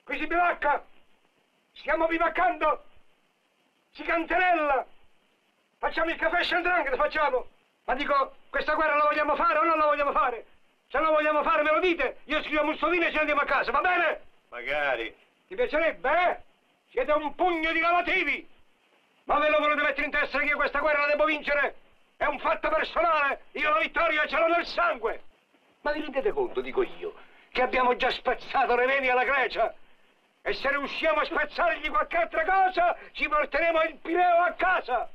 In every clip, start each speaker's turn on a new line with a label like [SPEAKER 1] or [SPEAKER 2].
[SPEAKER 1] qui si bivacca, stiamo bivaccando, si canterella, facciamo il caffè Shandrang, facciamo. Ma dico, questa guerra la vogliamo fare o non la vogliamo fare? Se non la vogliamo fare me lo dite, io scrivo a Mussolini e ci andiamo a casa, va bene?
[SPEAKER 2] Magari.
[SPEAKER 1] Ti piacerebbe, eh? Siete un pugno di lavativi! Ma ve lo volete mettere in testa che io questa guerra la devo vincere? È un fatto personale, io la vittoria ce l'ho nel sangue! Ma vi rendete conto, dico io, che abbiamo già spezzato le veni alla Grecia? E se riusciamo a spezzargli qualche altra cosa, ci porteremo il Pireo a casa!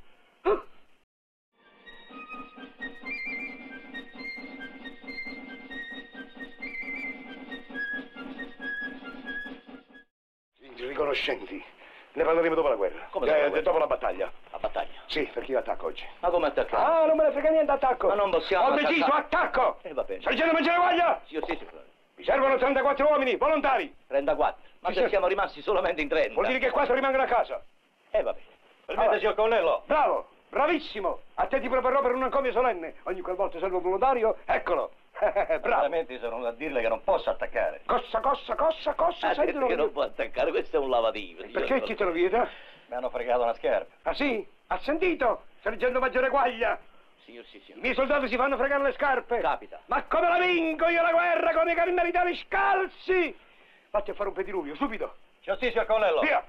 [SPEAKER 1] Riconoscenti. Ne parleremo dopo la guerra.
[SPEAKER 2] Come dopo la guerra?
[SPEAKER 1] Dopo la battaglia.
[SPEAKER 2] La battaglia?
[SPEAKER 1] Sì, perché io attacco oggi.
[SPEAKER 2] Ma come attaccare?
[SPEAKER 1] Ah, non me ne frega niente, attacco.
[SPEAKER 2] Ma non possiamo
[SPEAKER 1] Ho deciso, attacco!
[SPEAKER 2] Va bene.
[SPEAKER 1] Sergente Mangiareguaglia!
[SPEAKER 2] Sì, sì, signore.
[SPEAKER 1] Mi servono 34 uomini, volontari.
[SPEAKER 2] 34. Ma se siamo rimasti solamente in 30.
[SPEAKER 1] Vuol dire che 4 rimangono a casa.
[SPEAKER 2] Va bene. Permette, signor colonnello.
[SPEAKER 1] Bravo, bravissimo. A te ti proporrò per un encomio solenne. Ogni qualvolta servo un volontario, eccolo. Bravo.
[SPEAKER 2] Veramente sono a dirle che non posso attaccare.
[SPEAKER 1] Cossa,
[SPEAKER 2] Ha detto che non può attaccare, questo è un lavativo.
[SPEAKER 1] Perché chi te lo vieta?
[SPEAKER 2] Mi hanno fregato una scarpa.
[SPEAKER 1] Ah sì? Ha sentito? Sergente Mangiareguaglia.
[SPEAKER 2] Sì, sì, sì.
[SPEAKER 1] I miei soldati si fanno fregare le scarpe.
[SPEAKER 2] Capita.
[SPEAKER 1] Ma come la vinco io la guerra con i carmelitani scalzi? Fatti a fare un pediluvio, subito.
[SPEAKER 2] Sì, signor colonnello.
[SPEAKER 1] Via.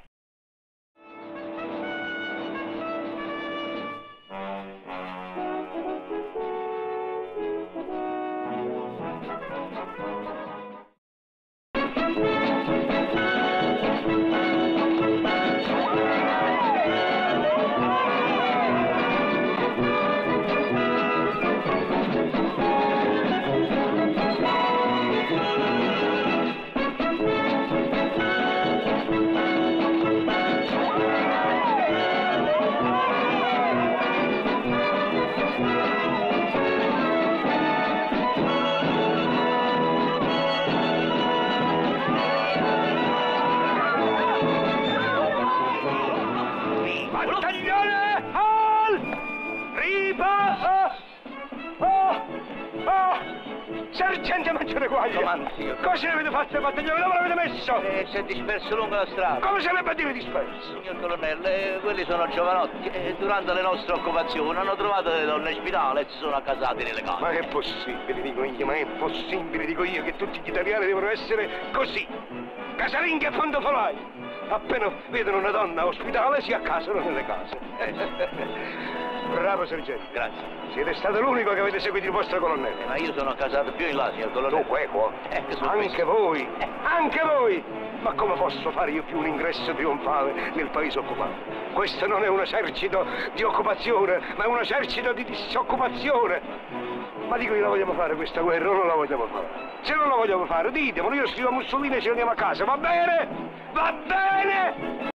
[SPEAKER 1] Sergente Mangiareguaglia!
[SPEAKER 2] Comando, signor.
[SPEAKER 1] Cosa ne avete fatto il battaglione? Dove l'avete messo?
[SPEAKER 2] Si è disperso lungo la strada.
[SPEAKER 1] Come sarebbe a dire disperso?
[SPEAKER 2] Signor colonnello, quelli sono giovanotti e durante le nostre occupazioni hanno trovato le donne in ospedale e si sono accasati nelle case.
[SPEAKER 1] Ma è possibile, dico io, ma è possibile, dico io, che tutti gli italiani devono essere così, casalinghi e fondofolai. Appena vedono una donna ospitale si accasano nelle case. Bravo, sergente.
[SPEAKER 2] Grazie.
[SPEAKER 1] Siete stato l'unico che avete seguito il vostro colonnello.
[SPEAKER 2] Ma io sono casato più in là, signor colonnello.
[SPEAKER 1] Tu, Quequo?
[SPEAKER 2] sono
[SPEAKER 1] Anche
[SPEAKER 2] questo.
[SPEAKER 1] voi? Anche voi? Ma come posso fare io più un ingresso trionfale nel paese occupato? Questo non è un esercito di occupazione, ma è un esercito di disoccupazione. Ma dico io, la vogliamo fare questa guerra o non la vogliamo fare? Se non la vogliamo fare, ditemelo, io scrivo a Mussolini e ci andiamo a casa, va bene? Va bene?